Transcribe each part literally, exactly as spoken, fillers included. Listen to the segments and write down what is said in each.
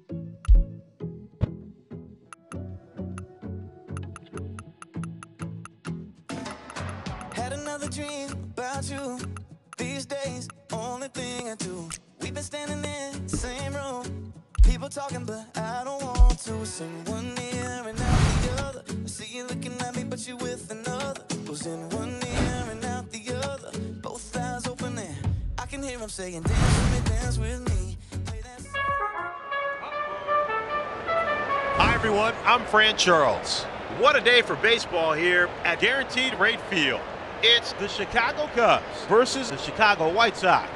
Had another dream about you. These days, only thing I do. We've been standing in the same room. People talking, but I don't want to. It's in one ear and out the other. I see you looking at me, but you with another. Goes in one ear and out the other. Both eyes open and I can hear them saying, dance with me, dance with me. Play that song. Hi everyone, I'm Fran Charles. What a day for baseball here at Guaranteed Rate Field. It's the Chicago Cubs versus the Chicago White Sox.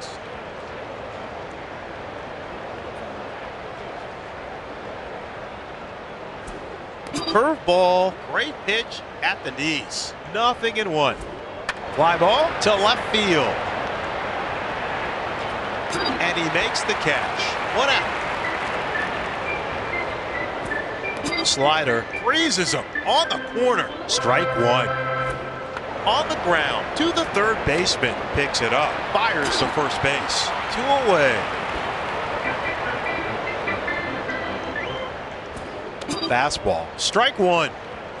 Curveball, great pitch at the knees. Nothing in one. Fly ball to left field. And he makes the catch. One out. Slider freezes him on the corner. Strike one. On the ground to the third baseman. Picks it up. Fires to first base. Two away. Fastball. Strike one.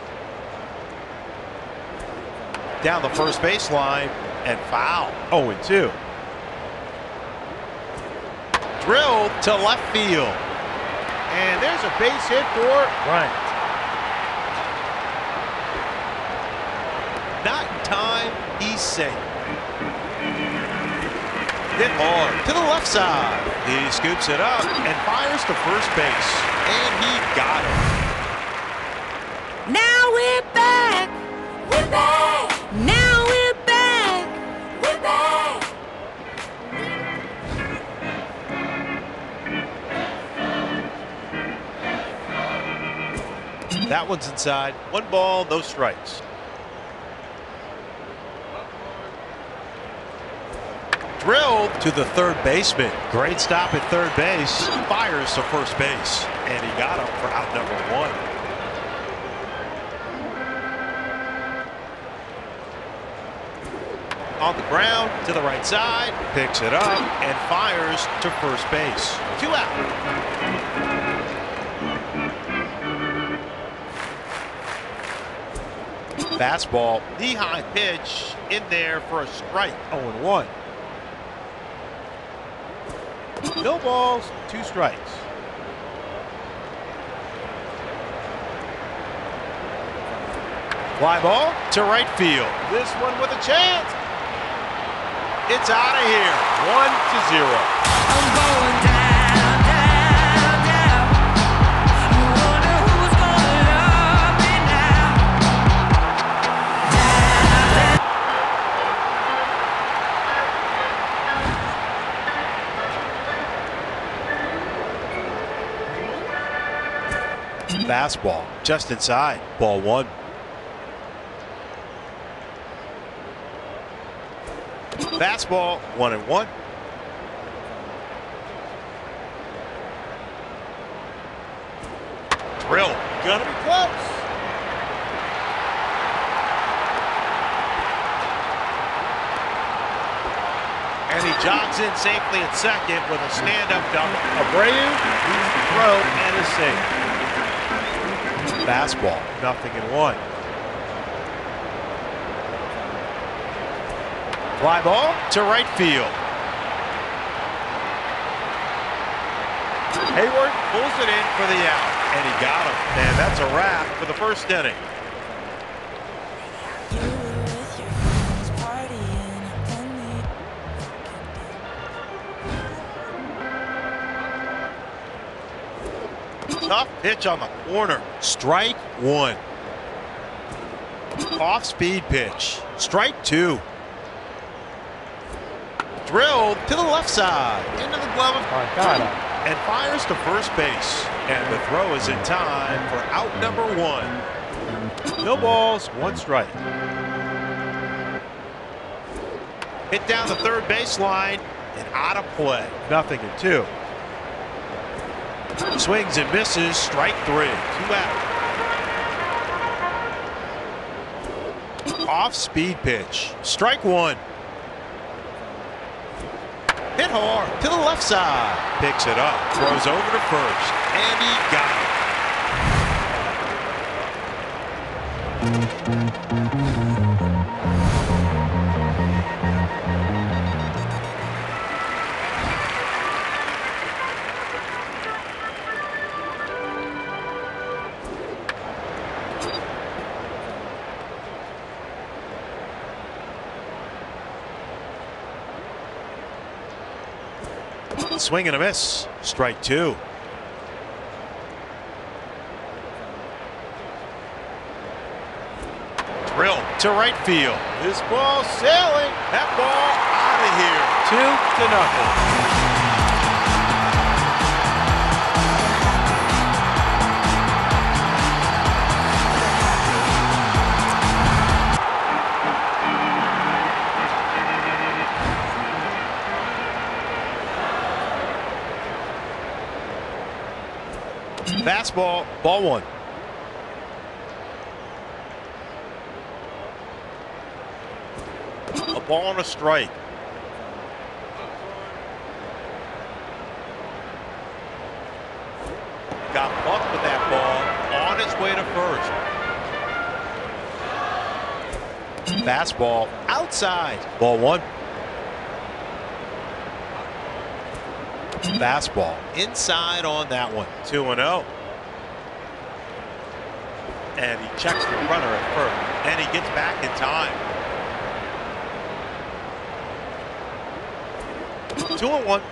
Down the first baseline and foul. oh and two. Drilled to left field. And there's a base hit for Bryant. Not in time, he's safe. Hit hard to the left side. He scoops it up and fires to first base. And he got it. Now we're back. We're back. Now we're back. We're back. That one's inside. One ball, no strikes. Drilled to the third baseman. Great stop at third base. Fires to first base. And he got him for out number one. On the ground to the right side. Picks it up and fires to first base. Two out. Fastball, knee-high pitch in there for a strike. oh and one. No balls, two strikes. Fly ball to right field. This one with a chance. It's out of here. One to zero. I'm going down, down, down. I wonder who's gonna love me now. Down, down. Fastball just inside. Ball one. Fastball, one and one. Drill, gonna be close. And he jogs in safely at second with a stand-up double. Abreu leads the throw and is safe. Fastball, nothing in one. Fly ball to right field. Hayward pulls it in for the out, and he got him. And that's a wrap for the first inning. Tough pitch on the corner. Strike one. Off-speed pitch. Strike two. Drilled to the left side, into the glove of Moncada, and fires to first base. And the throw is in time for out number one. No balls, one strike. Hit down the third baseline and out of play. Nothing in two. Swings and misses, strike three. Two out. Off-speed pitch. Strike one. Hit hard to the left side. Picks it up. Throws over to first. And he got it. Swing and a miss. Strike two. Drill to right field. This ball sailing. That ball out of here. Two to nothing. Fastball, ball one. A ball and a strike. Got bucked with that ball on its way to first. Fastball outside, ball one. Fastball inside on that one. two and oh. And he checks the runner at first. And he gets back in time. two and one.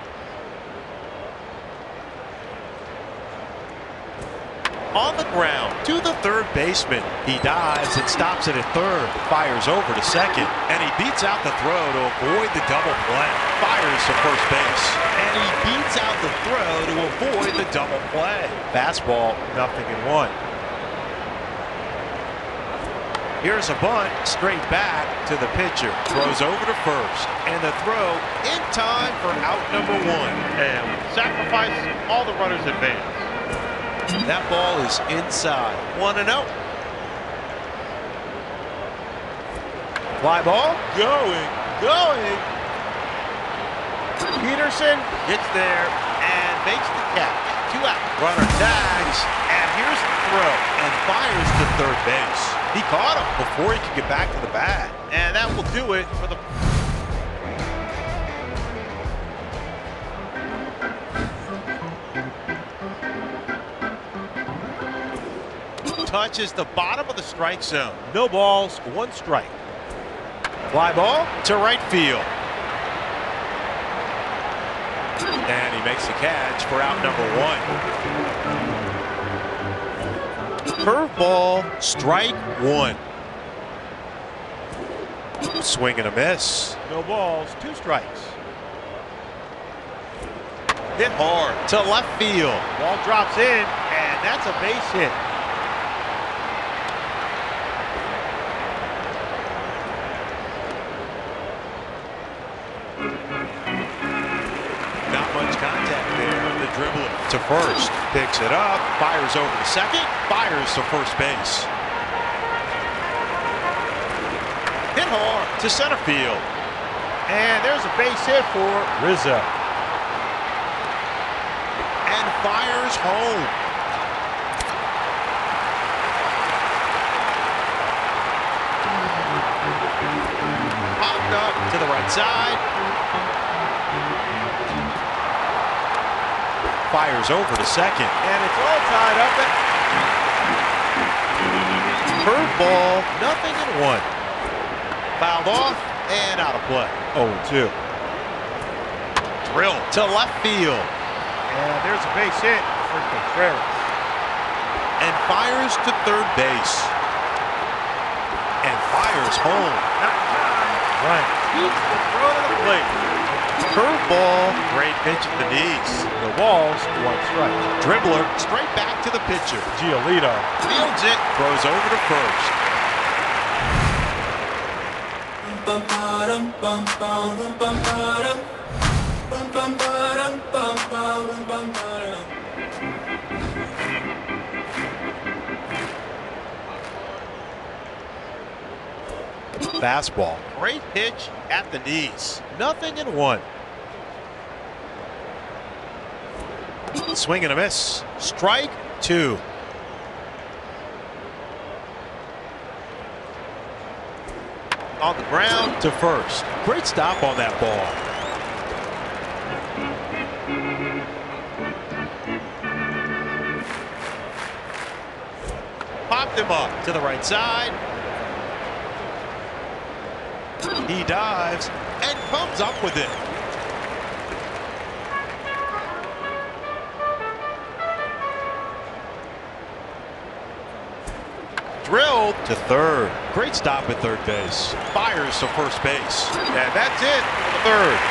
On the ground to the third baseman. He dives and stops it at third. Fires over to second. And he beats out the throw to avoid the double play. Fires to first base. And he beats out the throw to avoid the double play. Fastball, nothing in one. Here's a bunt, straight back to the pitcher. Throws over to first. And the throw in time for out number one. And sacrifice, all the runners advance. That ball is inside. one and oh. Fly ball. Going. Going. Peterson gets there and makes the catch. Two out. Runner tags. And here's the throw. And fires to third base. He caught him before he could get back to the bat. And that will do it for the... Touches the bottom of the strike zone. No balls, one strike. Fly ball to right field. And he makes the catch for out number one. Curveball, strike one. Swing and a miss. No balls, two strikes. Hit hard to left field. Ball drops in, and that's a base hit. Dribbling to first, picks it up, fires over to second, fires to first base. Hit hard to center field. And there's a base hit for Rizzo. And fires home. Popped up to the right side. Fires over to second. And it's all tied up. Curveball, nothing in one. Fouled off and out of play. oh and two. Drill to left field. And there's a base hit for Contreras. And fires to third base. And fires home. Right. Keeps the throw to the plate. Curveball, great pitch at the knees. No balls, one strike. Dribbler, straight back to the pitcher. Giolito fields it, throws over to first. Fastball, great pitch at the knees. Nothing in one. Swing and a miss. Strike two. On the ground to first. Great stop on that ball. Popped him up to the right side. He dives and comes up with it. Drilled to third. Great stop at third base. Fires to first base. And that's it for the third.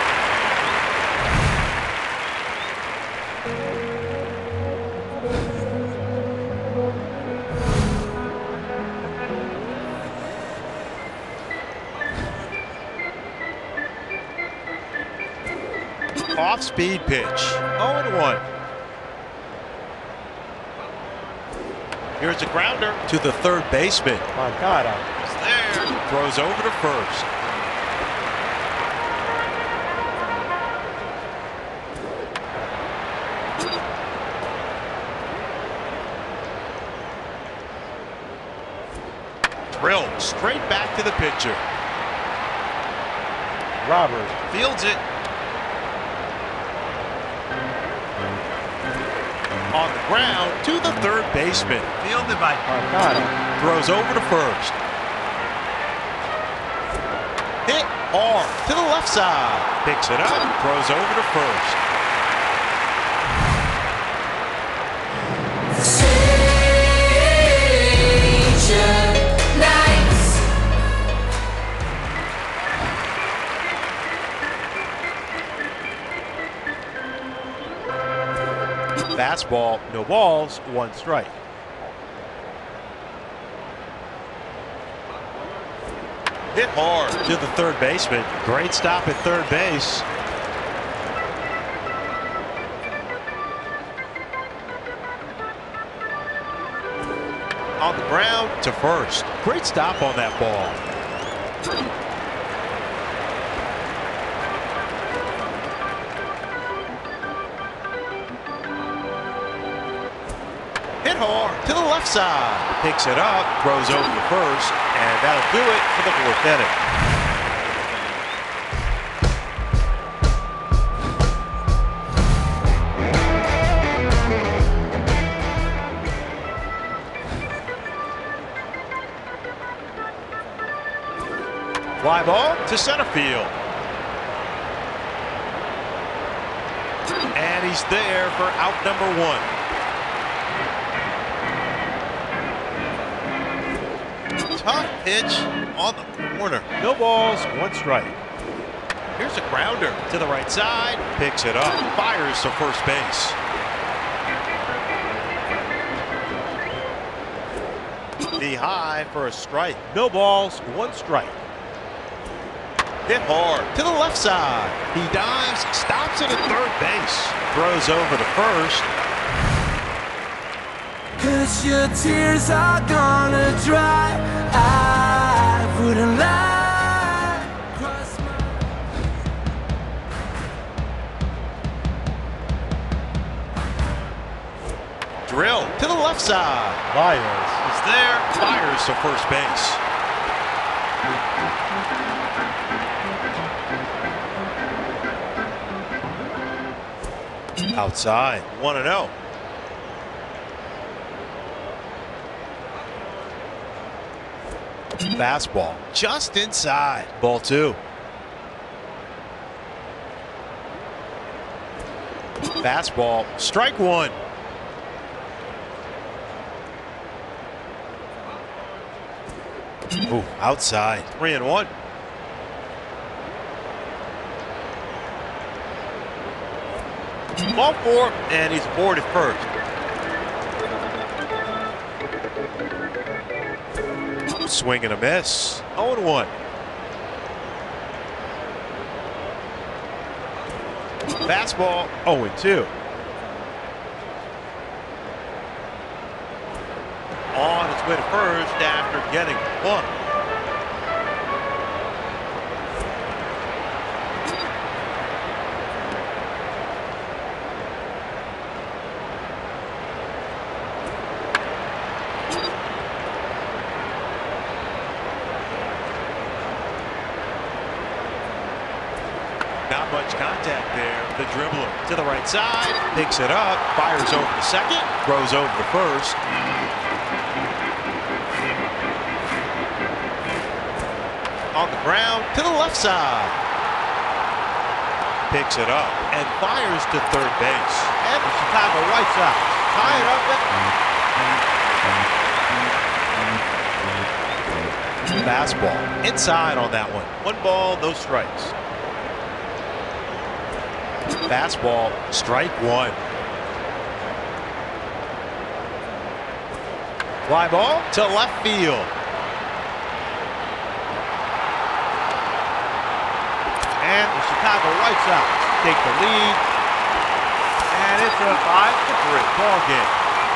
Off-speed pitch. oh and one. Here's a grounder to the third baseman. Moncada. He's there. Throws over to first. Drilled straight back to the pitcher. Robert. Fields it. On the ground to the third baseman. Fielded by Moncada. Throws over to first. Hit hard to the left side. Picks it up. Throws over to first. Fastball, no balls, one strike. Hit hard to the third baseman. Great stop at third base. On the ground to first. Great stop on that ball. Hit hard to the left side. Picks it up, throws over to first, and that'll do it for the fourth inning. Fly ball to center field. And he's there for out number one. Tough pitch on the corner. No balls, one strike. Here's a grounder to the right side. Picks it up. Fires to first base. The high for a strike. No balls, one strike. Hit hard to the left side. He dives, stops it at third base. Throws over to first. Cause your tears are gonna dry. I wouldn't lie. Cross my Drill to the left side. Myers. Is there. Fires to first base. Outside. one and oh. Fastball just inside. Ball two. Fastball. Strike one. Ooh, outside. Three and one. Ball four, and he's aboard at first. Swing and a miss. oh and one. Fastball. oh and two. On its way to first after getting one. The dribbler to the right side, picks it up, fires over the second, throws over the first. On the ground to the left side. Picks it up and fires to third base. And the Chicago White Sox tie it up at Fastball inside on that one. one ball, no strikes. Fastball, strike one. Fly ball to left field. And the Chicago White Sox take the lead. And it's a five to three ball game.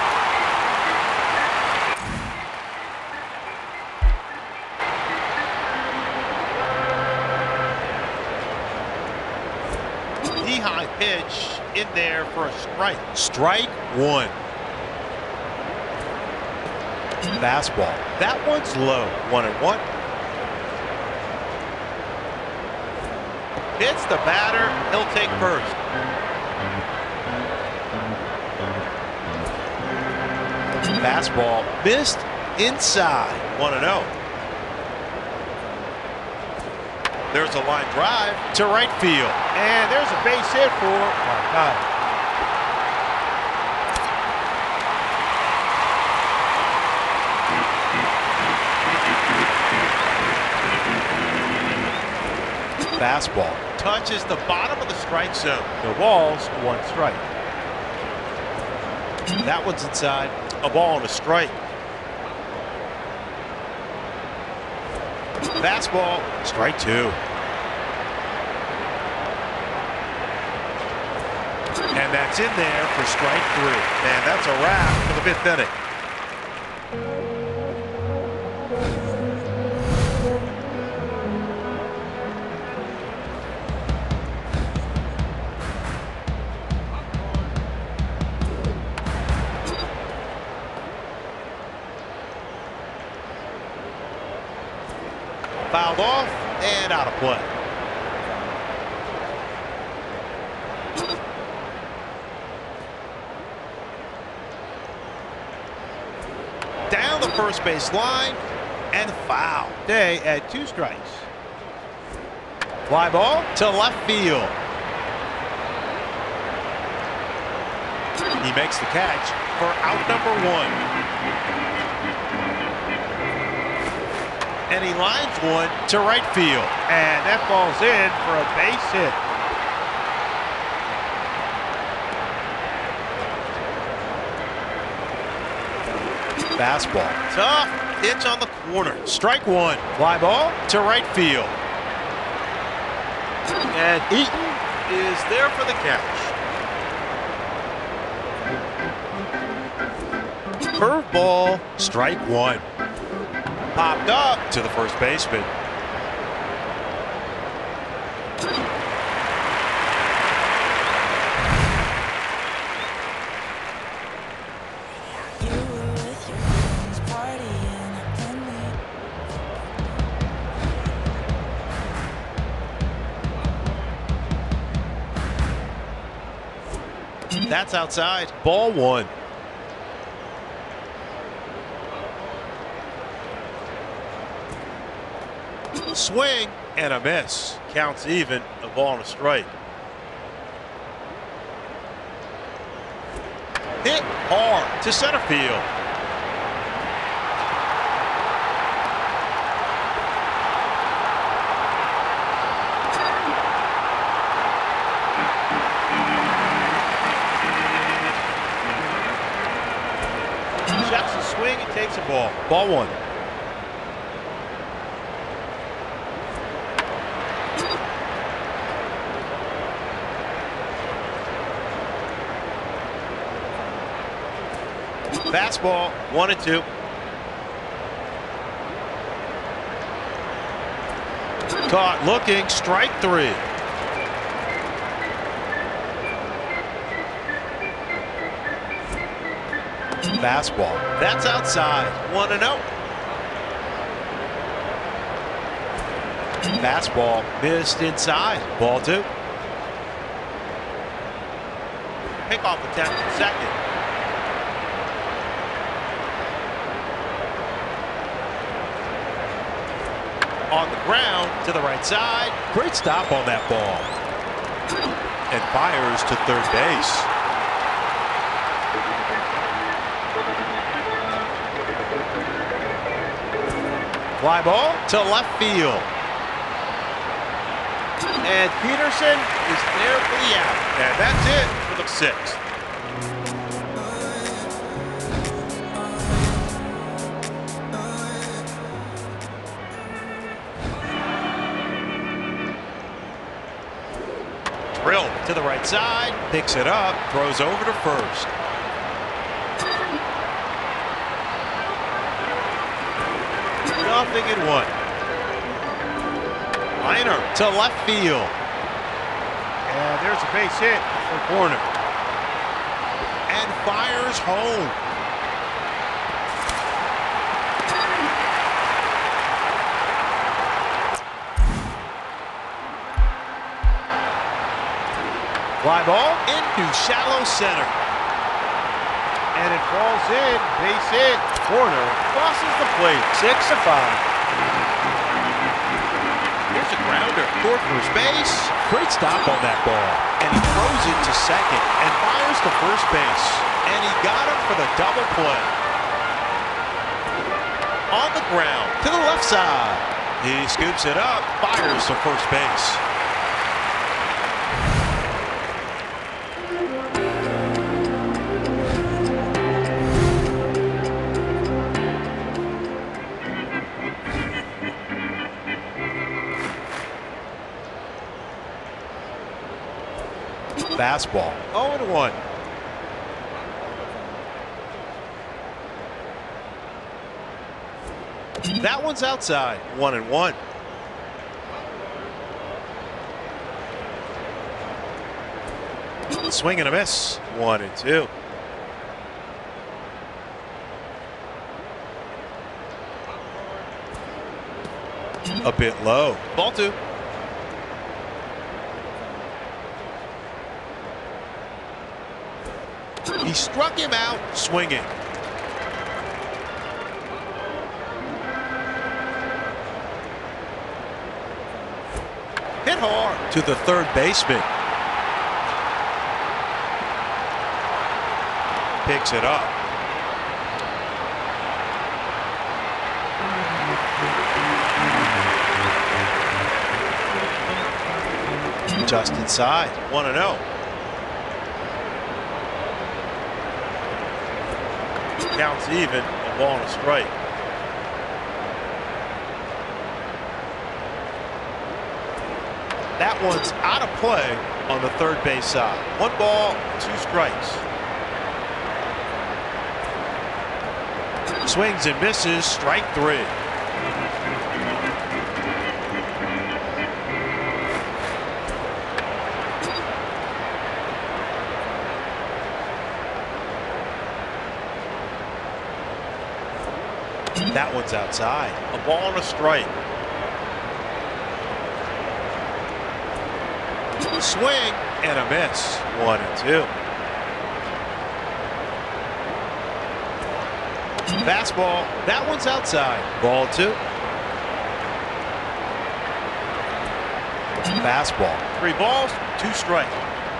High pitch in there for a strike. Strike one. Fastball. That one's low. One and one. Hits the batter. He'll take first. Fastball missed inside. One and oh. There's a line drive to right field. And there's a base hit for Marcado. Fastball touches the bottom of the strike zone. The ball's one strike. That one's inside. A ball and a strike. Fastball, strike two. And that's in there for strike three. And that's a wrap for the fifth inning. Fouled off and out of play. Down the first base line and foul. Day at two strikes. Fly ball to left field. He makes the catch for out number one. And he lines one to right field. And that ball's in for a base hit. Fastball. Tough pitch on the corner. Strike one. Fly ball to right field. And Eaton is there for the catch. Curveball. Strike one. Popped up to the first baseman. That's outside. Ball one. Swing and a miss. Counts even, a ball and a strike. Hit hard to center field. Checks the swing and takes a ball. Ball one. Fastball, one and two. Caught looking, strike three. Fastball. That's outside. one and oh. Fastball missed inside. Ball two. Pickoff attempt at second. On the ground to the right side. Great stop on that ball. And fires to third base. Fly ball to left field. And Peterson is there for the out. And that's it for the sixth. Drill to the right side, picks it up, throws over to first. Nothing in one. Liner to left field. And there's a base hit for corner. And fires home. Fly ball into shallow center. And it falls in. Base hit. Corner crosses the plate. Six to five. Here's a grounder toward first base. Great stop on that ball. And he throws it to second and fires to first base. And he got him for the double play. On the ground to the left side. He scoops it up, fires to first base. Fastball, oh and one. That one's outside, one and one. Swing and a miss, one and two. A bit low, ball two. He struck him out swinging. Hit hard to the third baseman. Picks it up. Just inside, one and oh. Counts even, a ball and a strike. That one's out of play on the third base side. One ball, two strikes. Swings and misses, strike three. That one's outside. A ball and a strike. Swing and a miss. One and two. Fastball. That one's outside. Ball two. Fastball. Three balls, two strikes.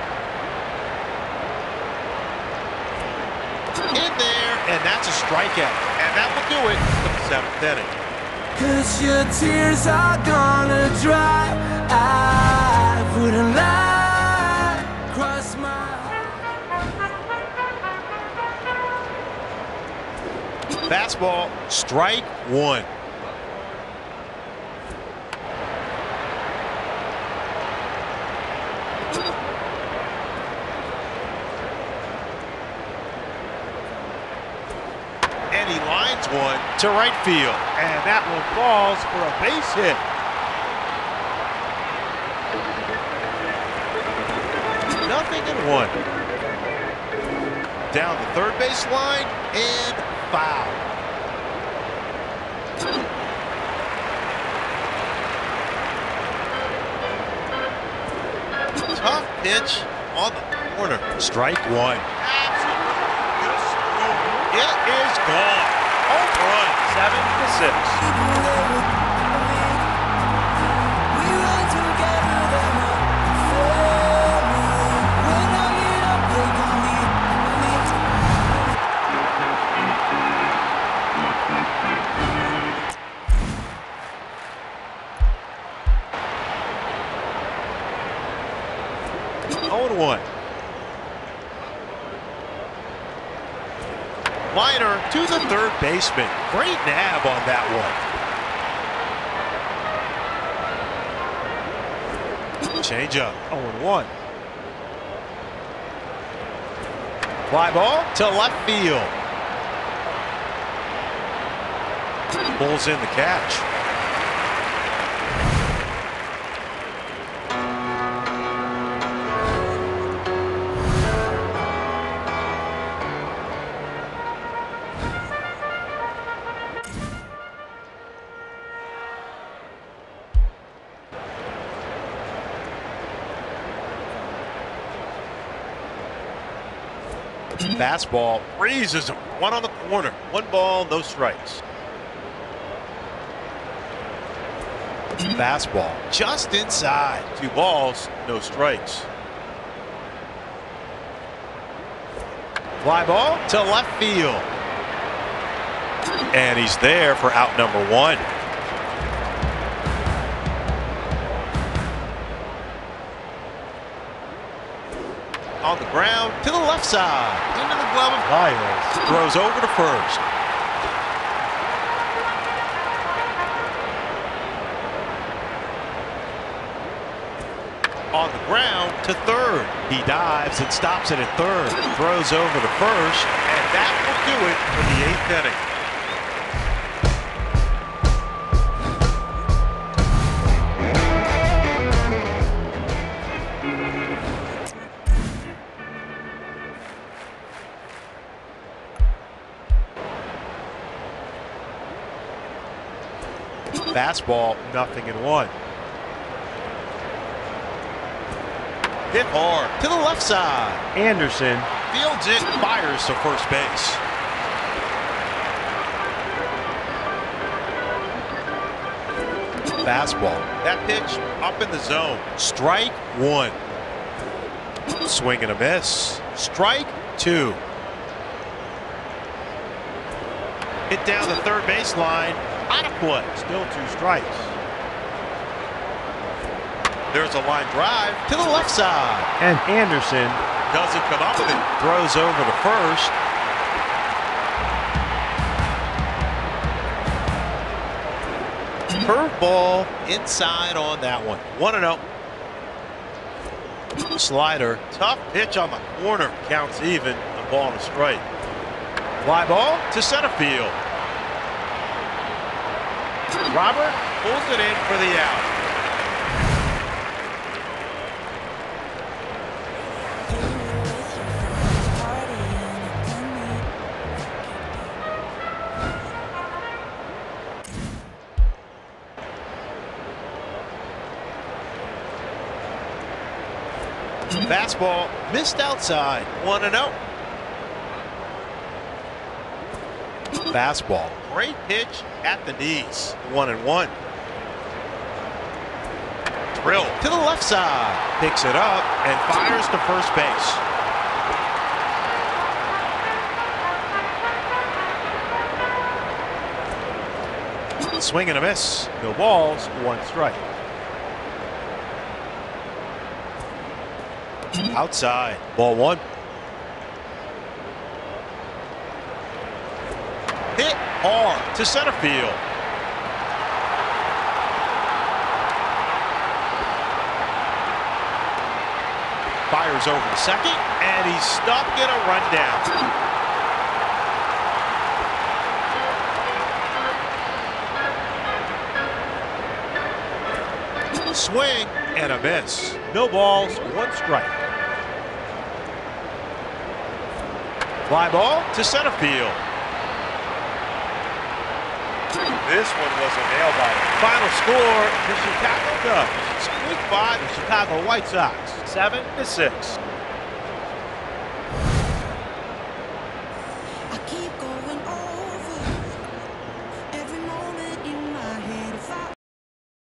In there, and that's a strikeout. And that will do it for the seventh inning. Cause your tears are gonna dry. I wouldn't lie. Cross my Fastball, strike one. And he lines one to right field. And that one falls for a base hit. Nothing in one. Down the third base line and foul. Tough pitch on the corner. Strike one. Absolutely destroyed. It is gone. Home run. Seven to six. We run together, then we're family. When I get up, they call me, oh and one. Liner to the third baseman. Great nab on that one. Change up. oh and one. Fly ball to left field. Pulls in the catch. Fastball freezes him. One on the corner. One ball, no strikes. Fastball just inside. Two balls, no strikes. Fly ball to left field. And he's there for out number one. On the ground to the left side. Into the glove of Lyles. Throws over to first. On the ground to third. He dives and stops it at third. Throws over to first. And that will do it for the eighth inning. Fastball, nothing in one. Hit hard to the left side. Anderson fields it, fires to first base. Fastball. That pitch up in the zone. Strike one. Swing and a miss. Strike two. Hit down the third baseline. Out of play. Still two strikes. There's a line drive to the left side. And Anderson doesn't come up with it. Throws over to first. Curveball inside on that one. one and oh. Slider. Tough pitch on the corner. Counts even. The ball and a strike. Fly ball to center field. Robert pulls it in for the out. Fastball missed outside. one and oh. Fastball. Great pitch at the knees. One and one. Drill to the left side. Picks it up and fires to first base. Swing and a miss. No balls, one strike. Outside. Ball one. Hit hard to center field. Fires over to second, and he's stuck in a rundown. Swing and a miss. No balls, one strike. Fly ball to center field. This one was a nail biter. Final score, the Chicago Cubs squeak by the Chicago White Sox, seven to six.